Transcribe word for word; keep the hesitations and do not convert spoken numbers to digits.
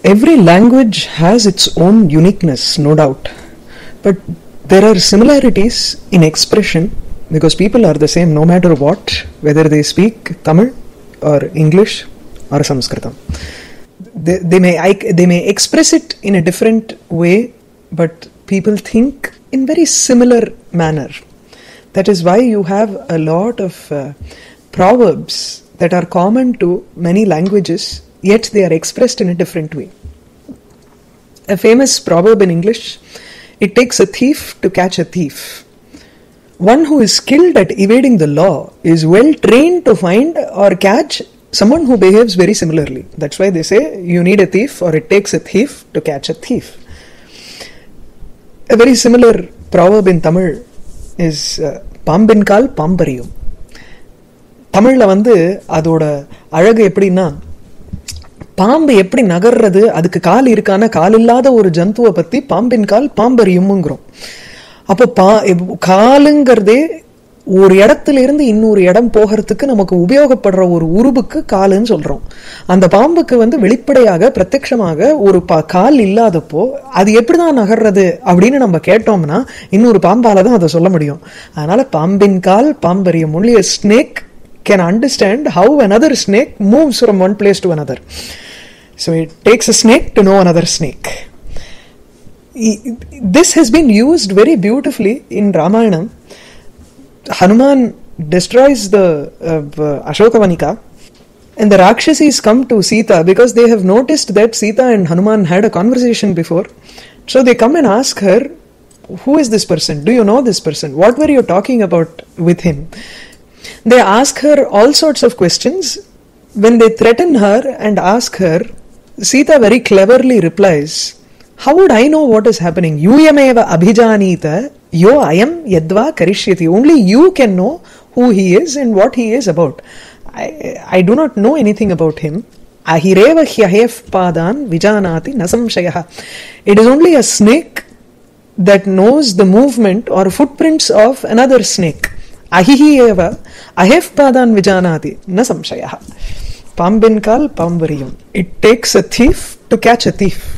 every language has its own uniqueness, no doubt, but there are similarities in expression because people are the same no matter what, whether they speak Tamil or English or Sanskritam. They, they may they may express it in a different way, but people think in very similar manner. That is why you have a lot of uh, proverbs that are common to many languages, yet they are expressed in a different way. A famous proverb in English: it takes a thief to catch a thief. One who is skilled at evading the law is well trained to find or catch someone who behaves very similarly. That's why they say you need a thief, or it takes a thief to catch a thief. A very similar proverb in Tamil is Pambin Kal Pambariyum. தமிழ்ல வந்து அதோட அழகு எப்படின்னா, பாம்பு எப்படி நகர்றது, அதுக்கு கால் இருக்கான கால் இல்லாத ஒரு ஜந்துவை பத்தி பாம்பின் கால் பாம்பரியும்ங்கிறோம். அப்போ பா காலுங்கிறதே ஒரு இடத்துல இருந்து இன்னொரு இடம் போகிறதுக்கு நமக்கு உபயோகப்படுற ஒரு உருவுக்கு காலுன்னு சொல்றோம். அந்த பாம்புக்கு வந்து வெளிப்படையாக பிரத்யட்சமாக ஒரு கால் இல்லாதப்போ அது எப்படிதான் நகர்றது அப்படின்னு நம்ம கேட்டோம்னா இன்னொரு பாம்பால தான் அதை சொல்ல முடியும். அதனால பாம்பின் கால் பாம்பரியம். only a snake can understand how another snake moves from one place to another. So it takes a snake to know another snake. This has been used very beautifully in Ramayana. Hanuman destroys the uh, Ashokavanika, and the Rakshasis come to Sita because they have noticed that Sita and Hanuman had a conversation before. So they come and ask her, who is this person? Do you know this person? What were you talking about with him? They ask her all sorts of questions. When they threaten her and ask her, Sita very cleverly replies, how would I know what is happening? Yuyameva abhijanita yo ayam yadva karishyati. Only you can know who he is and what he is about. I, I do not know anything about him. Ahireva hyahef padan vijanati nasamshayah. It is only a snake that knows the movement or footprints of another snake. Ahihi eva ahef padan vijanati nasamshayah. Pambin kal pambariyam. It takes a thief to catch a thief.